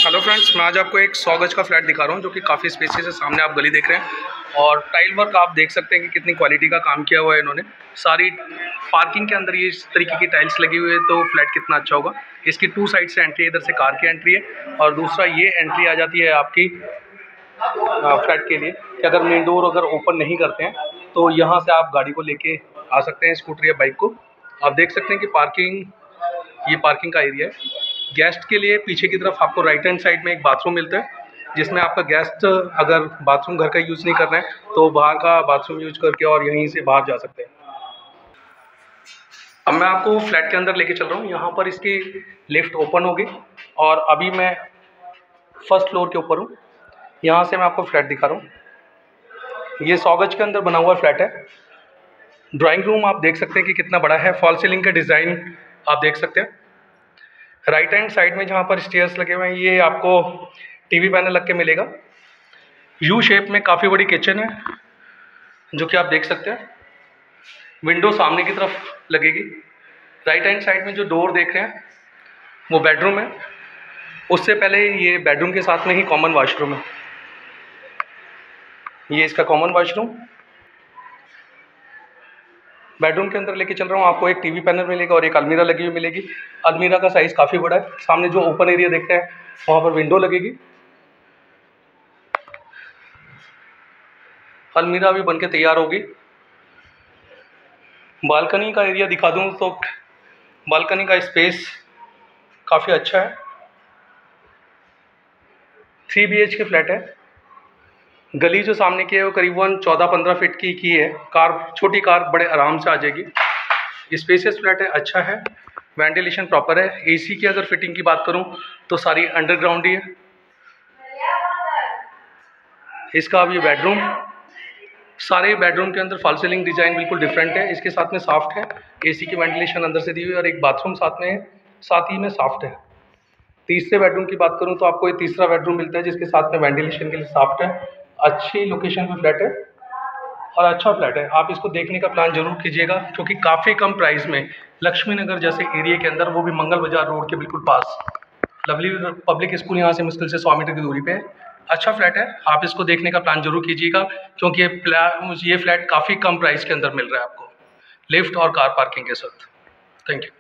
Hello friends, मैं आज आपको एक 100 गज का फ्लैट दिखा रहा हूँ जो कि काफ़ी स्पेसियस है। सामने आप गली देख रहे हैं और टाइल वर्क आप देख सकते हैं कि कितनी क्वालिटी का काम किया हुआ है इन्होंने। सारी पार्किंग के अंदर ये इस तरीके की टाइल्स लगी हुई है तो फ्लैट कितना अच्छा होगा। इसकी 2 साइड से एंट्री है, इधर से कार की एंट्री है और दूसरा ये एंट्री आ जाती है आपकी फ्लैट के लिए कि अगर मेन डोर अगर ओपन नहीं करते हैं तो यहाँ से आप गाड़ी को लेके आ सकते हैं, स्कूटर या बाइक को। आप देख सकते हैं कि ये पार्किंग का एरिया है। गेस्ट के लिए पीछे की तरफ आपको राइट हैंड साइड में एक बाथरूम मिलता है जिसमें आपका गेस्ट अगर बाथरूम घर का यूज़ नहीं करना है तो बाहर का बाथरूम यूज करके और यहीं से बाहर जा सकते हैं। अब मैं आपको फ्लैट के अंदर लेके चल रहा हूँ। यहाँ पर इसकी लिफ्ट ओपन होगी और अभी मैं फर्स्ट फ्लोर के ऊपर हूँ। यहाँ से मैं आपको फ्लैट दिखा रहा हूँ। ये 100 गज के अंदर बना हुआ फ्लैट है। ड्राइंग रूम आप देख सकते हैं कि कितना बड़ा है। फॉल सीलिंग का डिज़ाइन आप देख सकते हैं। राइट हैंड साइड में जहाँ पर स्टेयर्स लगे हुए हैं ये आपको टीवी पैनल लग के मिलेगा। यू शेप में काफ़ी बड़ी किचन है जो कि आप देख सकते हैं। विंडो सामने की तरफ लगेगी। राइट हैंड साइड में जो डोर देख रहे हैं वो बेडरूम है। उससे पहले ये बेडरूम के साथ में ही कॉमन वॉशरूम है। ये इसका कॉमन वॉशरूम। बेडरूम के अंदर लेके चल रहा हूँ। आपको एक टीवी पैनल मिलेगा और एक अलमीरा लगी हुई मिलेगी। अलमीरा का साइज़ काफ़ी बड़ा है। सामने जो ओपन एरिया देखते हैं वहाँ पर विंडो लगेगी। अलमीरा भी बनके तैयार होगी। बालकनी का एरिया दिखा दूँ तो बालकनी का स्पेस काफ़ी अच्छा है। 3 BHK फ्लैट है। गली जो सामने की है वो करीबन 14-15 फीट की है। छोटी कार बड़े आराम से आ जाएगी। स्पेसियस फ्लैट है, अच्छा है। वेंटिलेशन प्रॉपर है। एसी की अगर फिटिंग की बात करूं तो सारी अंडरग्राउंड ही है। इसका अब ये बेडरूम, सारे बेडरूम के अंदर फॉल सीलिंग डिज़ाइन बिल्कुल डिफरेंट है। इसके साथ में सॉफ्ट है। एसी की वेंटिलेशन अंदर से दी हुई है और एक बाथरूम साथ में है, साथ ही में सॉफ्ट है। तीसरे बेडरूम की बात करूं तो आपको ये तीसरा बेडरूम मिलता है जिसके साथ में वेंटिलेशन के लिए सॉफ्ट है। अच्छी लोकेशन पे फ्लैट है और अच्छा फ्लैट है। आप इसको देखने का प्लान जरूर कीजिएगा क्योंकि काफ़ी कम प्राइस में लक्ष्मी नगर जैसे एरिया के अंदर, वो भी मंगल बाजार रोड के बिल्कुल पास, लवली पब्लिक स्कूल यहाँ से मुश्किल से 100 मीटर की दूरी पे है। अच्छा फ्लैट है। आप इसको देखने का प्लान जरूर कीजिएगा क्योंकि ये फ्लैट काफ़ी कम प्राइस के अंदर मिल रहा है आपको, लिफ्ट और कार पार्किंग के साथ। Thank you.